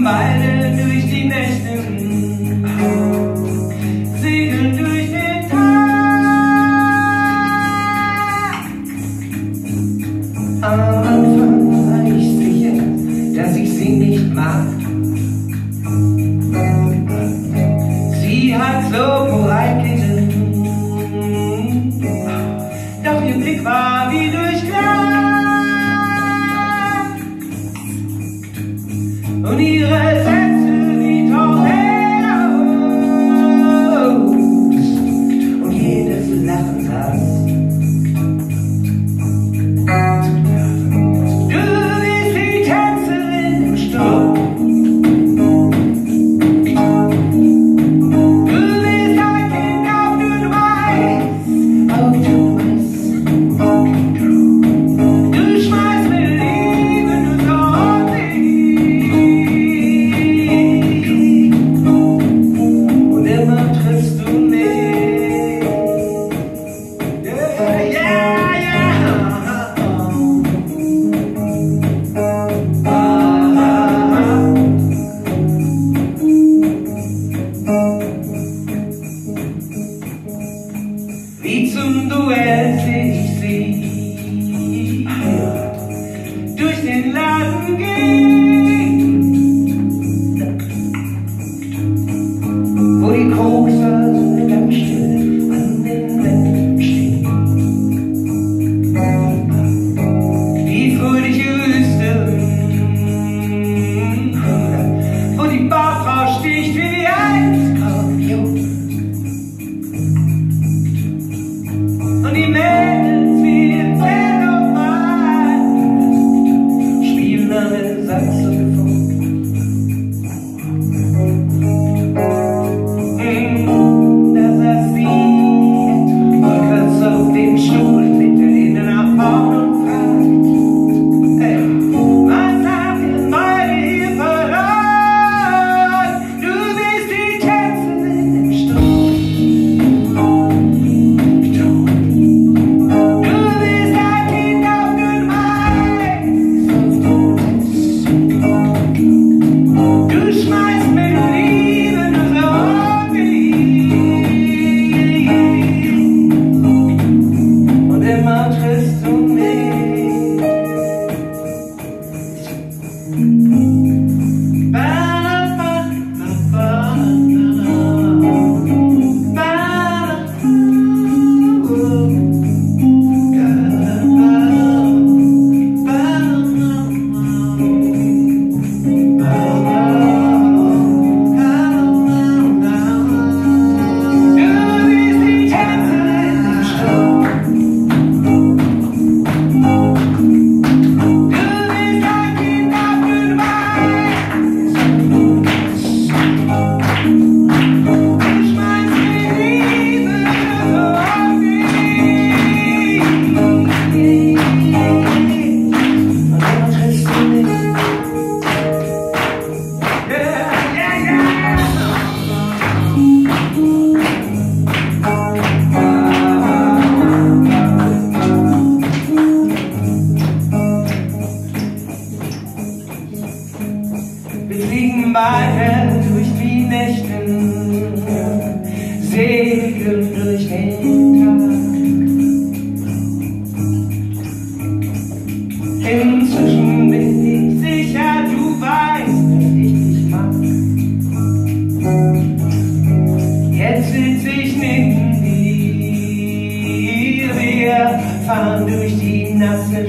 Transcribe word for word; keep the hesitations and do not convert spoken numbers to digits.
beide durch die Nächte, segeln durch den Tag. Am Anfang war ich sicher, dass ich sie nicht mag. Sie hat so breitliche, doch ihr Blick war wie durch Glas und ihre Sätze wie Torpedos und jedes Lachen saß. Du bist die Tänzerin im Sturm. Wie zum Duell seh ich sie durch den Laden gehen, wo die Kokser ganz still an den Wänden stehen. Die fröhliche Wüste, wo die Barfrau sticht wie ein Skorpion. Und die Mädels wie im Telefon spielen eine Saxophon. Da saß sie rückwärts auf dem Stuhl mit den Händen nach vorn und fragt: Hey, was habt ihr beide hier verloren? Du bist die Tänzerin im Sturm. Wir fliegen beide durch die Nächte, segeln durch den Tag. Inzwischen bin ich sicher, du weißt, dass ich dich mag. Jetzt sitz ich neben dir, wir fahren durch die nasse